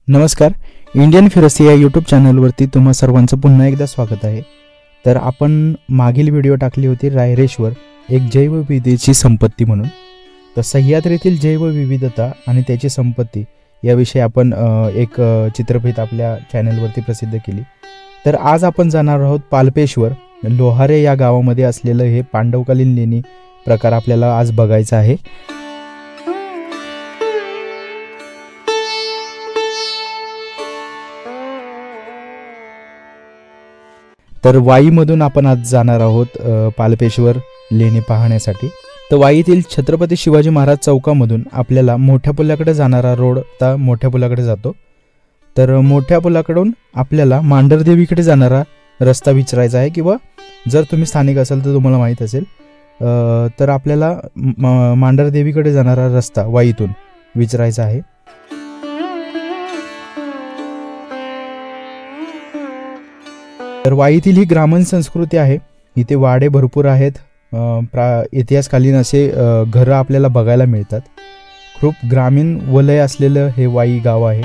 नमस्कार. इंडियन फिरस्ती या यूट्यूब चॅनलवरती तुम्हा सर्वांचं पुन्हा एकदा स्वागत आहे. तर आपण मागील व्हिडिओ टाकली होती रायरेश्वर एक जैवविविधतेची संपत्ती म्हणून. तर सह्याद्रीतील जैवविविधता आणि त्याची संपत्ती याविषयी आपण एक चित्रफित आपल्या चॅनलवरती प्रसिद्ध केली. तर आज आपण जाणार आहोत पालपेश्वर लोहारे या गावामध्ये असलेलं हे पांडवकालीन लेणी प्रकार आपल्याला आज बघायचा आहे. तर वाईमधून आपण आज जाणार आहोत पालपेश्वर लेणी पाहण्यासाठी. तर वाईतील छत्रपती शिवाजी महाराज चौकामधून आपल्याला मोठ्या पुलाकडे जाणारा रोड आता मोठ्या पुलाकडे जातो. तर मोठ्या पुलाकडून आपल्याला मांढरदेवीकडे जाणारा रस्ता विचारायचा आहे, किंवा जर तुम्ही स्थानिक असाल तर तुम्हाला माहीत असेल तर आपल्याला मांढरदेवीकडे जाणारा रस्ता वाईतून विचारायचा आहे. तर वाईतील ही ग्रामीण संस्कृती आहे. इथे वाडे भरपूर आहेत. इतिहासकालीन असे घरं आपल्याला बघायला मिळतात. खूप ग्रामीण वलय असलेलं हे वाई गाव आहे.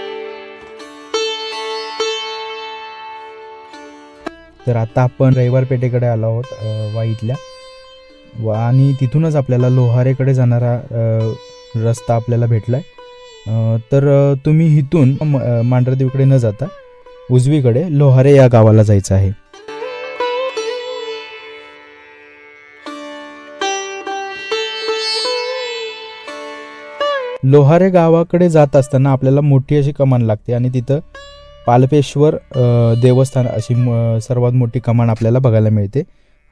तर आता आपण रविवार पेठेकडे आलो आहोत वाईतल्या, आणि तिथूनच आपल्याला लोहारेकडे जाणारा रस्ता आपल्याला भेटलाय. तर तुम्ही इथून मांढरदेवीकडे न जाता उजवीकडे लोहारे या गावाला जायचं आहे. लोहारे गावाकडे जात असताना आपल्याला मोठी अशी कमान लागते, आणि तिथं पालपेश्वर देवस्थान अशी सर्वात मोठी कमान आपल्याला बघायला मिळते.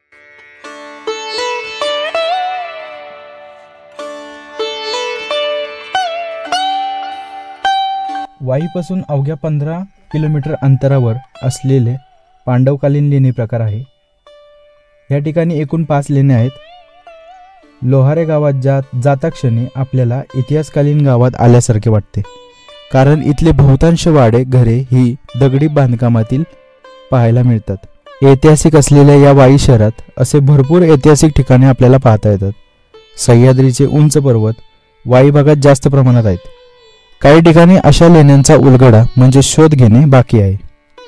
वाईपासून अवघ्या 15 किलोमीटर अंतरावर असलेले पांडवकालीन लेणी प्रकार आहे. या ठिकाणी एकूण 5 लेण्या आहेत. लोहारे गावात जाता क्षणी आपल्याला इतिहासकालीन गावात आल्यासारखे वाटते, कारण इथले बहुतांश वाडे घरे ही दगडी बांधकामातील पाहायला मिळतात. ऐतिहासिक असलेल्या या वाई शहरात असे भरपूर ऐतिहासिक ठिकाणे आपल्याला पाहता येतात. सह्याद्रीचे उंच पर्वत वाई भागात जास्त प्रमाणात आहेत. काही ठिकाणी अशा लेण्यांचा उलगडा म्हणजे शोध घेणे बाकी आहे.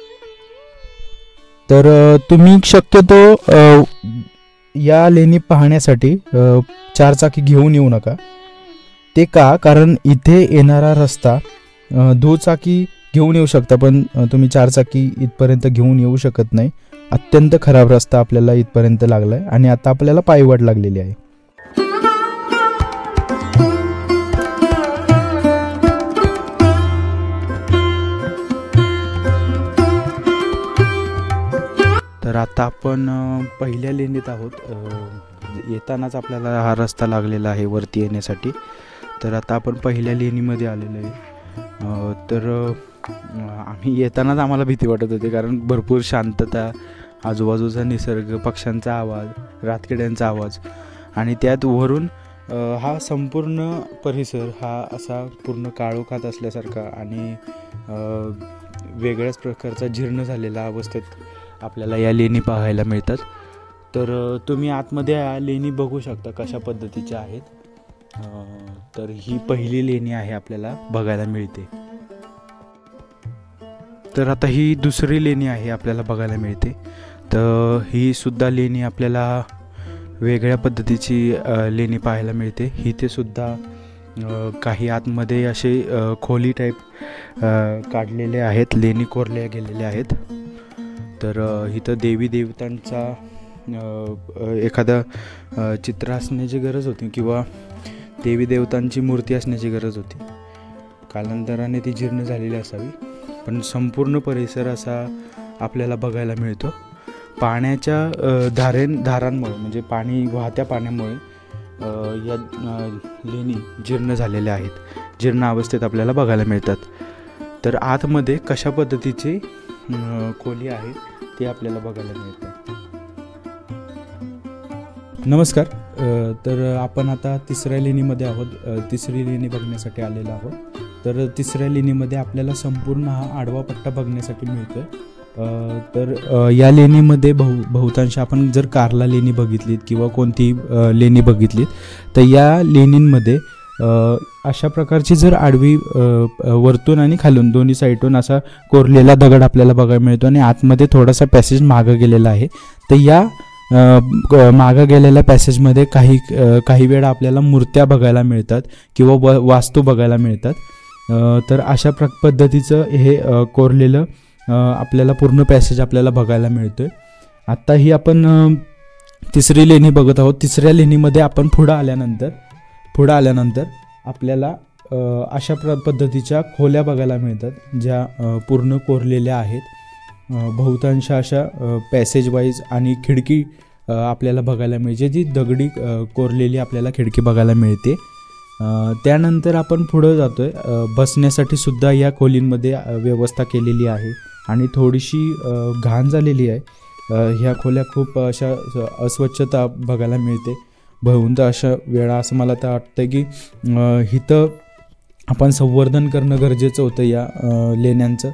तर तुम्ही शक्यतो या लेणी पाहण्यासाठी 4 चाकी घेऊन येऊ नका. ते का? कारण इथे येणारा रस्ता दुचाकी घेऊन येऊ शकता, पण तुम्ही 4 चाकी इथपर्यंत घेऊन येऊ शकत नाही. अत्यंत खराब रस्ता आपल्याला इथपर्यंत लागलाय, आणि आता आपल्याला पायवाट लागलेली आहे. तर आता आपण पहिल्या लेणीत आहोत. येतानाच आपल्याला हा रस्ता लागलेला आहे वरती येण्यासाठी. तर आता आपण पहिल्या लेणीमध्ये आलेलो आहे. तर आम्ही येतानाच आम्हाला भीती वाटत होती, कारण भरपूर शांतता, आजूबाजूचा निसर्ग, पक्ष्यांचा आवाज, रातकिड्यांचा आवाज, आणि त्यात वरून हा संपूर्ण परिसर हा असा पूर्ण काळोखात असल्यासारखा आणि वेगळ्याच प्रकारचा जीर्ण झालेला अवस्थेत आपल्याला या लेणी पाहायला मिळतात. तर तुम्ही आतमध्ये या लेणी बघू शकता कशा पद्धतीच्या आहेत. तर ही पहिली लेणी आहे आपल्याला बघायला मिळते. तर आता ही दुसरी लेणी आहे आपल्याला बघायला मिळते. तर ही सुद्धा लेणी आपल्याला वेगळ्या पद्धतीची लेणी पाहायला मिळते. इथे सुद्धा काही आतमध्ये असे खोली टाईप काढलेले आहेत, लेणी कोरल्या गेलेल्या आहेत. तर इथं देवी देवतांचा एखादं चित्र असण्याची गरज होती, किंवा देवी देवतांची मूर्ती असण्याची गरज होती. कालांतराने ती जीर्ण झालेली असावी, पण संपूर्ण परिसर असा आपल्याला बघायला मिळतो. पाण्याच्या धारांमुळे म्हणजे वाहत्या पाण्यामुळे या लेणी जीर्ण झालेल्या आहेत, जीर्ण अवस्थेत आपल्याला बघायला मिळतात. तर आतमध्ये कशा पद्धतीची खोली आहे ते आपल्याला बघायला मिळते. नमस्कार. तर आपण आता तिसऱ्या लेणीमध्ये आहोत. तिसरी लेणी बघण्यासाठी आलेलो आहोत. तर तिसऱ्या लेणीमध्ये आपल्याला संपूर्ण हा आडवा पट्टा बघण्यासाठी मिळतोय. तर या लेणीमध्ये बहुतांश आपण जर कार्ला लेणी बघितलीत किंवा कोणती लेणी बघितलीत, तर या लेणींमध्ये अशा प्रकारची जर आडवी वरतून आणि खालून दोन्ही साईडून असा कोरलेला दगड आपल्याला बघायला मिळतो आणि आतमध्ये थोडासा पॅसेज मागं गेलेला आहे. तर या मागं गेलेल्या पॅसेजमध्ये काही वेळा आपल्याला मूर्त्या बघायला मिळतात किंवा वास्तू बघायला मिळतात. तर अशा पद्धतीचं हे कोरलेलं आपल्याला पूर्ण पॅसेज आपल्याला बघायला मिळतोय. आत्ताही आपण तिसरी लेणी बघत आहोत. तिसऱ्या लेणीमध्ये आपण पुढं आल्यानंतर आपल्याला अशा पद्धतीच्या खोल्या बघायला मिळतात, ज्या पूर्ण कोरलेल्या आहेत. बहुतांश अशा पॅसेज वाईज आणि खिडकी आपल्याला बघायला मिळते, जी दगडी कोरलेली आपल्याला खिडकी बघायला मिळते. त्यानंतर आपण पुढं जातोय. बसण्यासाठी सुद्धा या खोलींमध्ये व्यवस्था केलेली आहे आणि थोडीशी घाण झालेली आहे. ह्या खोल्या खूप अशा अस्वच्छता बघायला मिळते. बहुधा अशा वेळा असं मला तर वाटतं की इथं आपण संवर्धन करणं गरजेचं होतं या लेण्यांचं.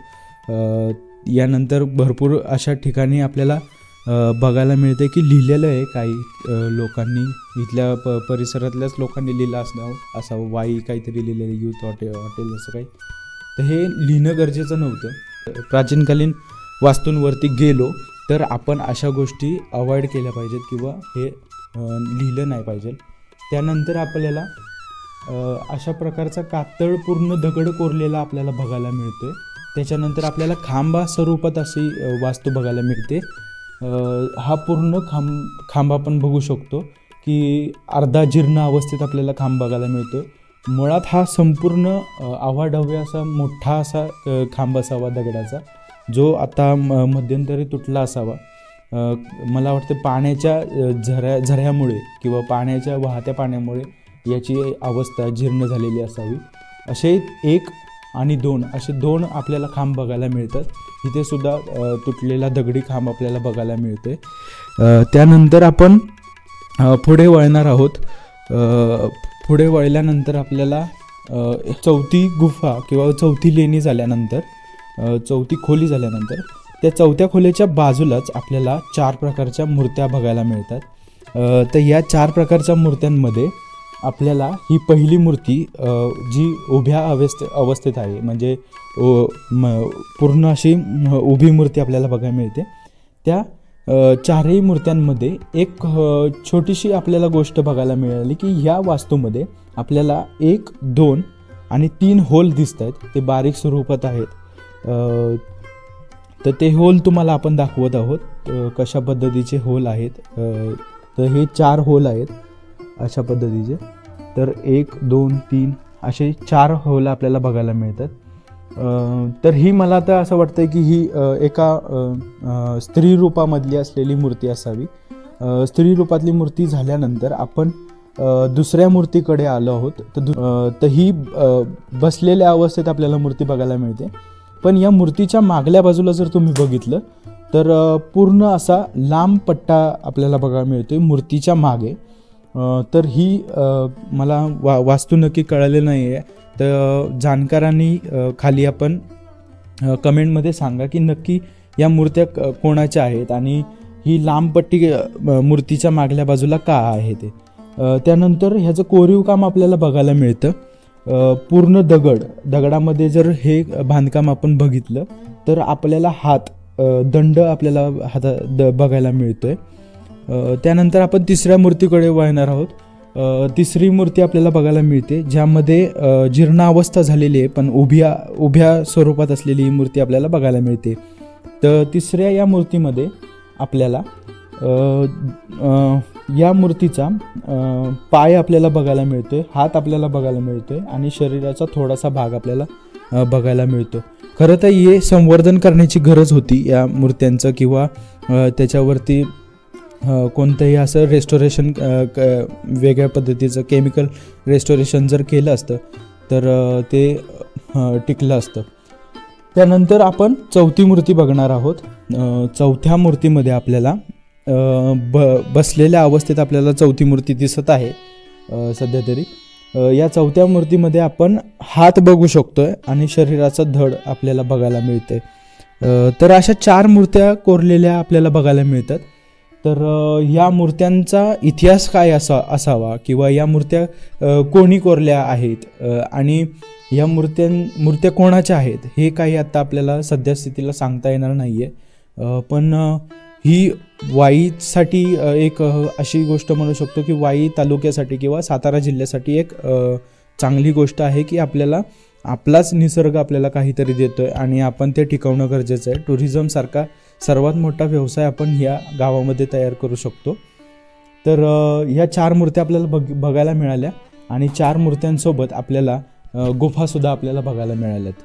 यानंतर भरपूर अशा ठिकाणी आपल्याला बघायला मिळते की लिहिलेलं आहे काही लोकांनी, इथल्या परिसरातल्याच लोकांनी लिहिलं असावं वाई काहीतरी लिहिलेलं, यूथ हॉटेल असं काही. तर हे लिहिणं गरजेचं नव्हतं. प्राचीनकालीन वास्तूंवरती गेलो तर आपण अशा गोष्टी अवॉइड केल्या पाहिजेत किंवा हे लिहिलं नाही पाहिजे. त्यानंतर आपल्याला अशा प्रकारचा कातळ पूर्ण दगड कोरलेला आपल्याला बघायला मिळतोय. त्याच्यानंतर आपल्याला खांबा स्वरूपात अशी वास्तू बघायला मिळते. हा पूर्ण खांब आपण बघू शकतो की अर्धा जीर्ण अवस्थेत आपल्याला खांब बघायला मिळतो. मुळात हा संपूर्ण आवाढव्य असा मोठा असा खांब असावा दगडाचा, जो आता मध्यंतरी तुटला असावा. मला वाटतं पाण्याच्या झऱ्यामुळे किंवा पाण्याच्या वाहत्या पाण्यामुळे याची अवस्था जीर्ण झालेली असावी. असे 1 आणि 2 असे 2 आपल्याला खांब बघायला मिळतात. इथे सुद्धा तुटलेला दगडी खांब आपल्याला बघायला मिळते. त्यानंतर आपण पुढे वळणार आहोत. पुढे वळल्यानंतर आपल्याला चौथी गुफा किंवा चौथी लेणी झाल्यानंतर, चौथी खोली झाल्यानंतर त्या चौथ्या खोलीच्या बाजूलाच आपल्याला 4 प्रकारच्या मूर्त्या बघायला मिळतात. तर या 4 प्रकारच्या मूर्त्यांमध्ये आपल्याला ही पहिली मूर्ती जी उभ्या अवस्थेत आहे, म्हणजे पूर्ण अशी उभी मूर्ती आपल्याला बघायला मिळते. त्या 4ही मूर्त्यांमध्ये एक छोटीशी आपल्याला गोष्ट बघायला मिळाली की ह्या वास्तूमध्ये आपल्याला 1, 2 आणि 3 होल दिसत आहेत. ते बारीक स्वरूपात आहेत. तर ते होल तुम्हाला आपण दाखवत आहोत कशा पद्धतीचे होल आहेत. तर हे 4 होल आहेत अशा पद्धतीचे. तर 1, 2, 3 असे 4 होल आपल्याला बघायला मिळतात. तर ही मला तर असं वाटतं की ही एका स्त्री रूपामधली असलेली मूर्ती असावी. स्त्री रूपातली मूर्ती झाल्यानंतर आपण दुसऱ्या मूर्तीकडे आलो आहोत. तर ही बसलेल्या अवस्थेत आपल्याला मूर्ती बघायला मिळते. पण या मूर्तीच्या मागल्या बाजूला जर तुम्ही बघितलं तर पूर्ण असा लांब पट्टा आपल्याला बघायला मिळतोय मूर्तीच्या मागे. तर ही मला वास्तू नक्की कळलेलं नाही आहे. तर जाणकारांनी खाली आपण कमेंटमध्ये सांगा की नक्की या मूर्त्या कोणाच्या आहेत आणि ही लांब पट्टी मूर्तीच्या मागल्या बाजूला का आहे ते. त्यानंतर ह्याचं कोरीव काम आपल्याला बघायला मिळतं. पूर्ण दगडामध्ये जर हे बांधकाम आपण बघितलं तर आपल्याला दंड आपल्याला बघायला मिळतोय. त्यानंतर आपण तिसऱ्या मूर्तीकडे वळणार आहोत. तिसरी मूर्ती आपल्याला बघायला मिळते, ज्यामध्ये जीर्णावस्था झालेली आहे पण उभ्या स्वरूपात असलेली ही मूर्ती आपल्याला बघायला मिळते. तर तिसऱ्या या मूर्तीमध्ये आपल्याला या मूर्तीचा पाय आपल्याला बघायला मिळतोय, हात आपल्याला बघायला मिळतोय आणि शरीराचा थोडासा भाग आपल्याला बघायला मिळतो. खरं तर हे संवर्धन करण्याची गरज होती या मूर्त्यांचं, किंवा त्याच्यावरती कोणतंही असं रेस्टोरेशन वेगळ्या पद्धतीचं केमिकल रेस्टोरेशन जर केलं असतं तर ते टिकलं असतं. त्यानंतर आपण चौथी मूर्ती बघणार आहोत. चौथ्या मूर्तीमध्ये आपल्याला बसलेल्या अवस्थेत आपल्याला चौथी मूर्ती दिसत आहे सध्या तरी. या चौथ्या मूर्तीमध्ये आपण हात बघू शकतोय आणि शरीराचा धड आपल्याला बघायला मिळते. तर अशा 4 मूर्त्या कोरलेल्या आपल्याला बघायला मिळतात. तर ह्या मूर्त्यांचा इतिहास काय असावा किंवा या मूर्त्या कोणी कोरल्या आहेत आणि या मूर्त्या कोणाच्या आहेत हे काही आता आपल्याला सद्यस्थितीला सांगता येणार नाही आहे. पण ही वाईसाठी एक अशी गोष्ट म्हणू शकतो की वाई तालुक्यासाठी किंवा सातारा जिल्ह्यासाठी एक चांगली गोष्ट आहे की आपल्याला आपलाच निसर्ग आपल्याला काहीतरी देतोय आणि आपण ते टिकवणं गरजेचं आहे. टुरिझमसारखा सर्वात मोठा व्यवसाय आपण ह्या गावामध्ये तयार करू शकतो. तर ह्या 4 मूर्त्या आपल्याला बघायला मिळाल्या आणि 4 मूर्त्यांसोबत आपल्याला गुफासुद्धा आपल्याला बघायला मिळाल्यात.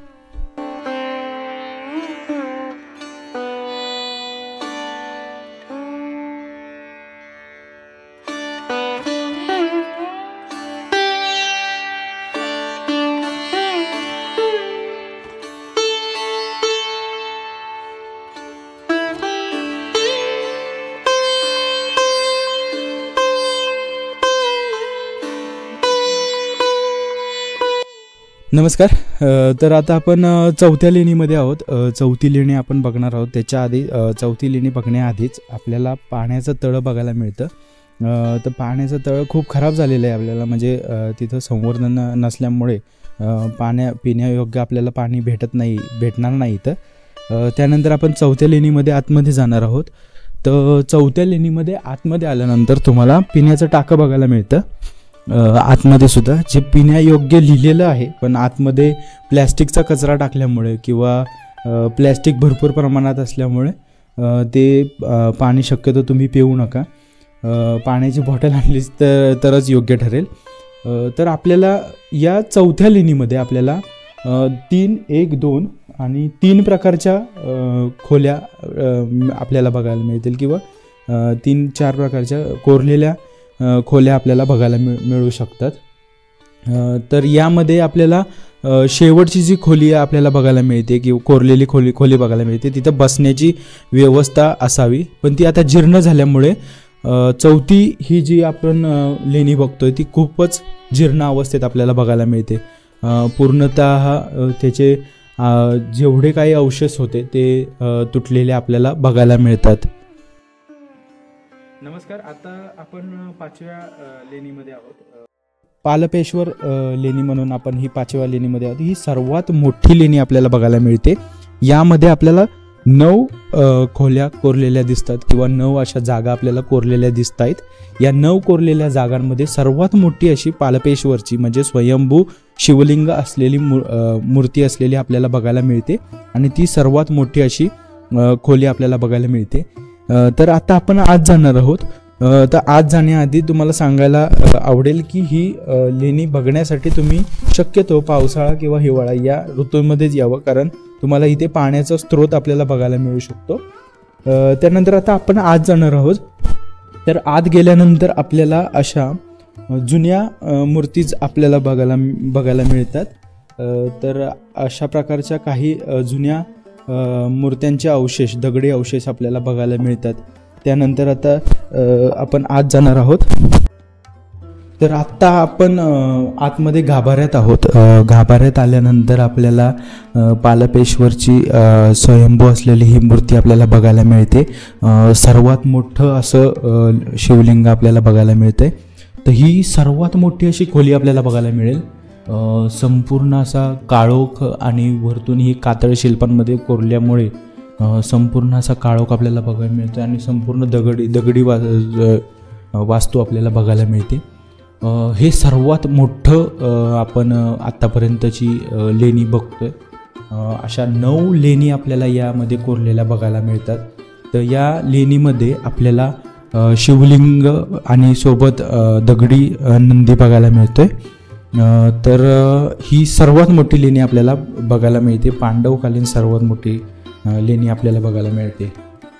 नमस्कार. तर आता आपण चौथ्या लेणीमध्ये आहोत. चौथी लेणी आपण बघणार आहोत. त्याच्या आधी चौथी लेणी बघण्याआधीच आपल्याला पाण्याचं तळं बघायला मिळतं. तर पाण्याचं तळं खूप खराब झालेलं आहे आपल्याला, म्हणजे तिथं संवर्धन नसल्यामुळे पिण्यायोग्य आपल्याला पाणी भेटणार नाही. तर त्यानंतर आपण चौथ्या लेणीमध्ये आतमध्ये जाणार आहोत. तर चौथ्या लेणीमध्ये आतमध्ये आल्यानंतर तुम्हाला पिण्याचं टाकं बघायला मिळतं. आतमध्ये सुद्धा जे पिण्यायोग्य लिहिलेलं आहे, पण आतमध्ये प्लॅस्टिकचा कचरा टाकल्यामुळे किंवा प्लॅस्टिक भरपूर प्रमाणात असल्यामुळे ते पाणी शक्यतो तुम्ही पिऊ नका. पाण्याची बॉटल आणलीच तरच योग्य ठरेल. तर आपल्याला या चौथ्या लेणीमध्ये आपल्याला 3, 1, 2 आणि 3 प्रकारच्या खोल्या आपल्याला बघायला मिळतील किंवा 3-4 प्रकारच्या कोरलेल्या खोल्या आपल्याला बघायला मिळू शकतात. तर यामध्ये आपल्याला शेवटची जी खोली आपल्याला बघायला मिळते किंवा कोरलेली खोली बघायला मिळते, तिथं बसण्याची व्यवस्था असावी, पण ती आता जीर्ण झाल्यामुळे चौथी ही जी आपण लेणी बघतोय ती खूपच जीर्ण अवस्थेत आपल्याला बघायला मिळते. पूर्णतः त्याचे जेवढे काही अवशेष होते ते तुटलेले आपल्याला बघायला मिळतात. नमस्कार. आता आपण 5व्या लेणीमध्ये आहोत. पालपेश्वर लेणी म्हणून आपण ही 5व्या लेणीमध्ये आहोत. ही सर्वात मोठी लेणी आपल्याला बघायला मिळते. यामध्ये आपल्याला 9 खोल्या कोरलेल्या दिसतात किंवा 9 अशा जागा आपल्याला कोरलेल्या दिसत आहेत. या 9 कोरलेल्या जागांमध्ये सर्वात मोठी अशी पालपेश्वरची म्हणजे स्वयंभू शिवलिंग असलेली मूर्ती असलेली आपल्याला बघायला मिळते आणि ती सर्वात मोठी अशी खोली आपल्याला बघायला मिळते. तर आता आपण आत जाणार आहोत. तर आत जाण्याआधी तुम्हाला सांगायला आवडेल की ही लेणी बघण्यासाठी तुम्ही शक्यतो पावसाळा किंवा हिवाळा या ऋतूमध्येच यावं, कारण तुम्हाला इथे पाण्याचा स्रोत आपल्याला बघायला मिळू शकतो. त्यानंतर आता आपण आत जाणार आहोत. तर आत गेल्यानंतर आपल्याला अशा जुन्या मूर्तीच आपल्याला बघायला मिळतात. तर अशा प्रकारच्या काही जुन्या मूर्त्यांचे अवशेष, दगडी अवशेष आपल्याला बघायला मिळतात. त्यानंतर आता आपण आत जाणार आहोत. तर आत्ता आपण आतमध्ये गाभाऱ्यात आहोत. गाभाऱ्यात आल्यानंतर आपल्याला पालपेश्वरची स्वयंभू असलेली ही मूर्ती आपल्याला बघायला मिळते. सर्वात मोठं असं शिवलिंग आपल्याला बघायला मिळतंय. तर ही सर्वात मोठी अशी खोली आपल्याला बघायला मिळेल. संपूर्ण असा काळोख आणि वरतून ही कातळ शिल्पांमध्ये कोरल्यामुळे संपूर्ण असा काळोख आपल्याला बघायला मिळतो आणि संपूर्ण दगडी वास्तू आपल्याला बघायला मिळते. हे सर्वात मोठं आपण आत्तापर्यंतची लेणी बघतोय. अशा 9 लेणी आपल्याला यामध्ये कोरलेल्या बघायला मिळतात. तर या लेणीमध्ये आपल्याला शिवलिंग आणि सोबत दगडी नंदी बघायला मिळतोय. तर ही सर्वात मोठी लेणी आपल्याला बघायला मिळते. पांडवकालीन सर्वात मोठी लेणी आपल्याला बघायला मिळते.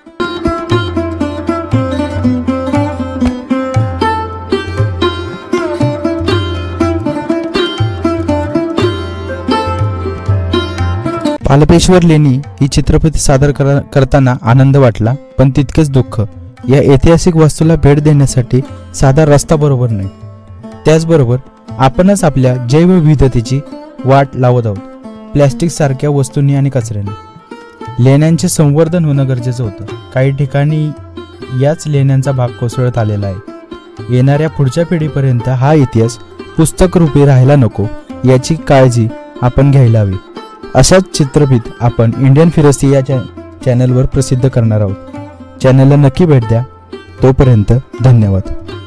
पालपेश्वर लेणी ही चित्रपट सादर करताना आनंद वाटला, पण तितकेच दुःख. या ऐतिहासिक वस्तूला भेट देण्यासाठी साधा रस्ता बरोबर नाही. त्याचबरोबर आपणच आपल्या जैवविविधतेची वाट लावत आहोत, प्लॅस्टिक सारख्या वस्तूंनी आणि कचऱ्याने. लेण्यांचे संवर्धन होणं गरजेचं होतं. काही ठिकाणी याच लेण्यांचा भाग कोसळत आलेला आहे। येणाऱ्या पुढच्या पिढीपर्यंत हा इतिहास पुस्तक रूपी राहायला नको याची काळजी आपण घ्यायला हवी। अशाच चित्रफित आपण इंडियन फिरस्ती या चॅनलवर प्रसिद्ध करणार आहोत। चॅनलला नक्की भेट द्या। तोपर्यंत धन्यवाद।